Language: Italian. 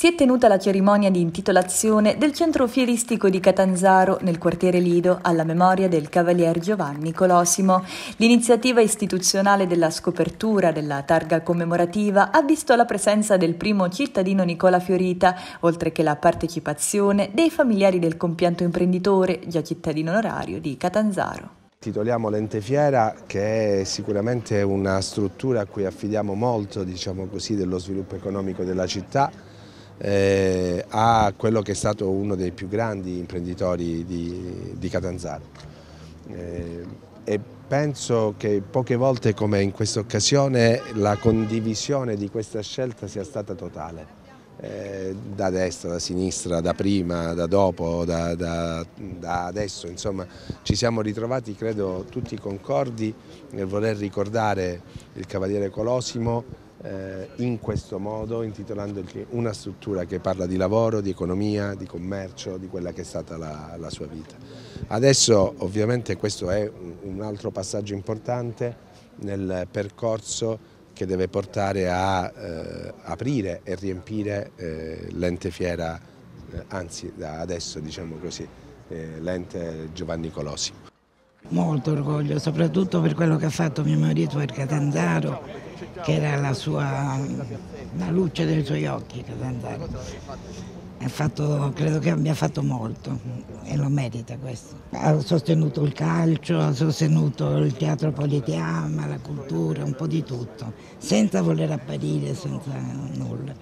Si è tenuta la cerimonia di intitolazione del centro fieristico di Catanzaro nel quartiere Lido alla memoria del cavalier Giovanni Colosimo. L'iniziativa istituzionale della scopertura della targa commemorativa ha visto la presenza del primo cittadino Nicola Fiorita, oltre che la partecipazione dei familiari del compianto imprenditore, già cittadino onorario di Catanzaro. Titoliamo l'ente fiera, che è sicuramente una struttura a cui affidiamo molto, diciamo così, dello sviluppo economico della città, a quello che è stato uno dei più grandi imprenditori di Catanzaro. E penso che poche volte come in questa occasione la condivisione di questa scelta sia stata totale. Da destra, da sinistra, da prima, da dopo, da adesso, insomma ci siamo ritrovati credo tutti concordi nel voler ricordare il cavaliere Colosimo in questo modo, intitolandogli una struttura che parla di lavoro, di economia, di commercio, di quella che è stata la sua vita. Adesso ovviamente questo è un altro passaggio importante nel percorso che deve portare a aprire e riempire l'ente fiera, anzi da adesso diciamo così, l'ente Giovanni Colosimo. Molto orgoglio, soprattutto per quello che ha fatto mio marito per Catanzaro, che era la luce dei suoi occhi, Catanzaro. Credo che abbia fatto molto e lo merita questo. Ha sostenuto il calcio, ha sostenuto il teatro Politeama, la cultura, un po' di tutto, senza voler apparire, senza nulla.